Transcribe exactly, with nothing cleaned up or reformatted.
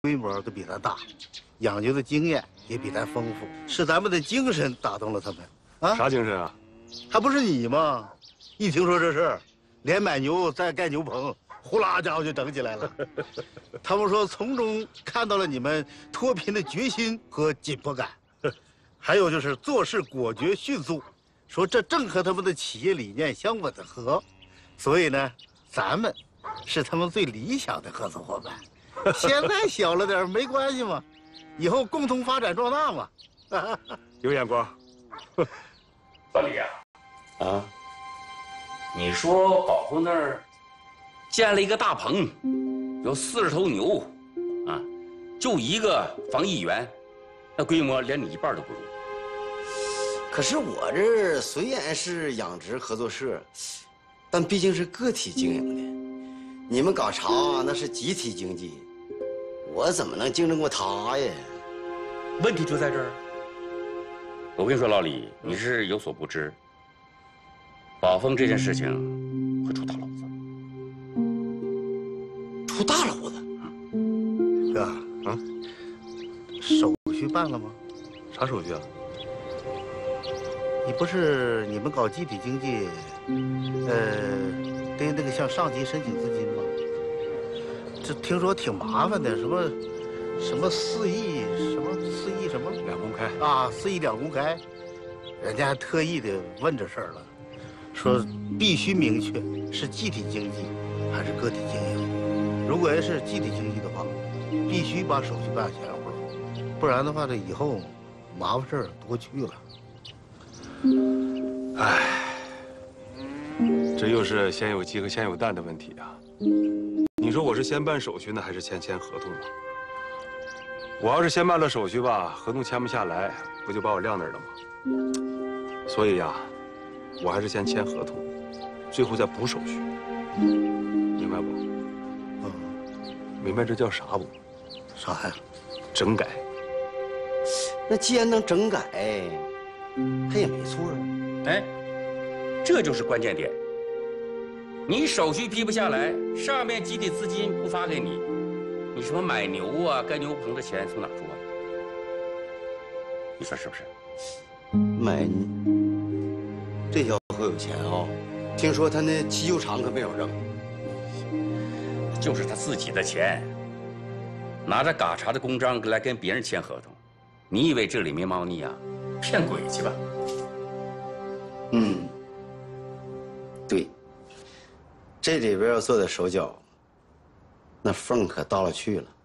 规模都比咱大，养牛的经验也比咱丰富，是咱们的精神打动了他们。啊， 啥精神啊？ 还不是你吗？一听说这事儿，连买牛再盖牛棚，呼啦家伙就整起来了。他们说从中看到了你们脱贫的决心和紧迫感，还有就是做事果决迅速，说这正和他们的企业理念相吻合，所以呢，咱们是他们最理想的合作伙伴。现在小了点没关系嘛，以后共同发展壮大嘛。 有眼光。 老李啊，啊，你说宝峰那儿建了一个大棚，有四十头牛，啊，就一个防疫员，那规模连你一半都不如。 可是我这虽然是养殖合作社，但毕竟是个体经营的，你们搞茶那是集体经济，我怎么能竞争过他呀？ 问题就在这儿。我跟你说，老李，你是有所不知，宝丰这件事情会出大篓子。 出大篓子？ 哥，啊，手续办了吗？ 啥手续啊？ 你不是你们搞集体经济，呃，得那个向上级申请资金吗？这听说挺麻烦的，什么什么四亿，什么四亿什么两公开啊，四亿两公开，人家还特意的问这事儿了，说必须明确是集体经济还是个体经营。如果要是集体经济的话，必须把手续办全乎了，不然的话，这以后麻烦事儿多去了。 唉，这又是先有鸡和先有蛋的问题啊！你说我是先办手续呢，还是先签合同呢？我要是先办了手续吧，合同签不下来，不就把我晾那儿了吗？所以呀，我还是先签合同，最后再补手续，明白不？ 嗯， 明白这叫啥不？ 啥呀？ 整改。 那既然能整改，他也没错啊。 哎，这就是关键点。你手续批不下来，上面集体资金不发给你，你什么买牛啊、盖牛棚的钱从哪出啊？你说是不是？ 买，这小伙有钱啊、哦！听说他那汽修厂可没少挣。 就是他自己的钱，拿着嘎查的公章来跟别人签合同，你以为这里没猫腻啊？骗鬼去吧！ 嗯，对，这里边要做点手脚，那缝可大了去了。